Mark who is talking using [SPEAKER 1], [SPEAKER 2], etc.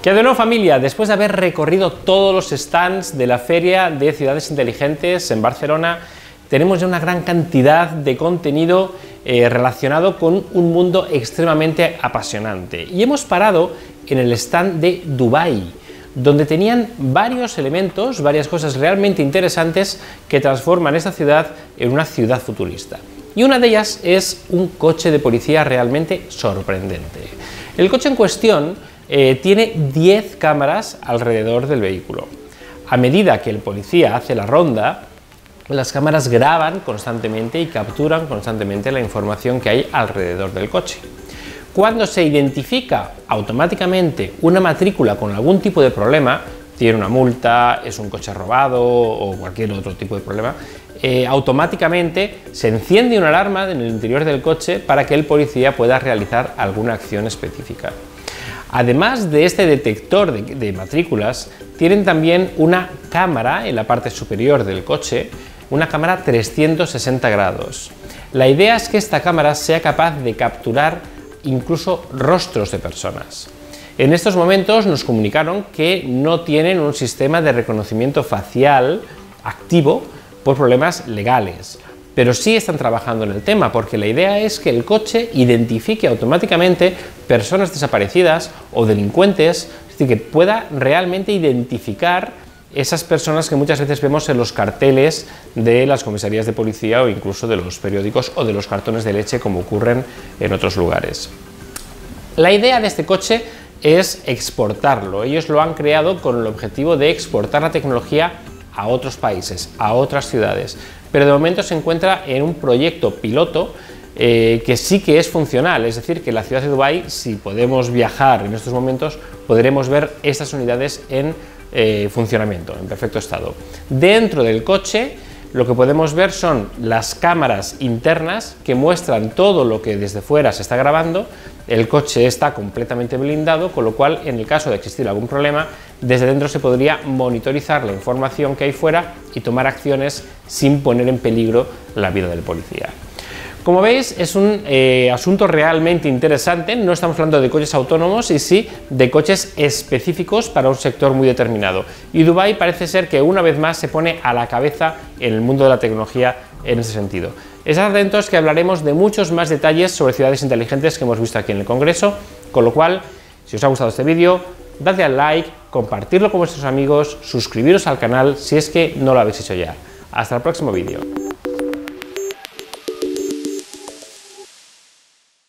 [SPEAKER 1] ¿Qué de nuevo, familia? Después de haber recorrido todos los stands de la Feria de Ciudades Inteligentes en Barcelona, tenemos ya una gran cantidad de contenido relacionado con un mundo extremadamente apasionante. Y hemos parado en el stand de Dubái, donde tenían varios elementos, varias cosas realmente interesantes que transforman esta ciudad en una ciudad futurista. Y una de ellas es un coche de policía realmente sorprendente. El coche en cuestión tiene 10 cámaras alrededor del vehículo. A medida que el policía hace la ronda, las cámaras graban constantemente y capturan constantemente la información que hay alrededor del coche. Cuando se identifica automáticamente una matrícula con algún tipo de problema, tiene una multa, es un coche robado o cualquier otro tipo de problema, automáticamente se enciende una alarma en el interior del coche para que el policía pueda realizar alguna acción específica. Además de este detector de matrículas, tienen también una cámara en la parte superior del coche, una cámara 360 grados. La idea es que esta cámara sea capaz de capturar incluso rostros de personas. En estos momentos nos comunicaron que no tienen un sistema de reconocimiento facial activo por problemas legales, pero sí están trabajando en el tema, porque la idea es que el coche identifique automáticamente personas desaparecidas o delincuentes, es decir, que pueda realmente identificar esas personas que muchas veces vemos en los carteles de las comisarías de policía o incluso de los periódicos o de los cartones de leche, como ocurren en otros lugares. La idea de este coche es exportarlo. Ellos lo han creado con el objetivo de exportar la tecnología a otros países, a otras ciudades, pero de momento se encuentra en un proyecto piloto que sí que es funcional, es decir, que en la ciudad de Dubái, si podemos viajar en estos momentos, podremos ver estas unidades en funcionamiento, en perfecto estado. Dentro del coche lo que podemos ver son las cámaras internas que muestran todo lo que desde fuera se está grabando. El coche está completamente blindado, con lo cual, en el caso de existir algún problema, desde dentro se podría monitorizar la información que hay fuera y tomar acciones sin poner en peligro la vida del policía. Como veis, es un asunto realmente interesante. No estamos hablando de coches autónomos y sí de coches específicos para un sector muy determinado. Y Dubái parece ser que una vez más se pone a la cabeza en el mundo de la tecnología en ese sentido. Estad atentos, que hablaremos de muchos más detalles sobre ciudades inteligentes que hemos visto aquí en el Congreso, con lo cual, si os ha gustado este vídeo, dadle al like, compartirlo con vuestros amigos, suscribiros al canal si es que no lo habéis hecho ya. Hasta el próximo vídeo.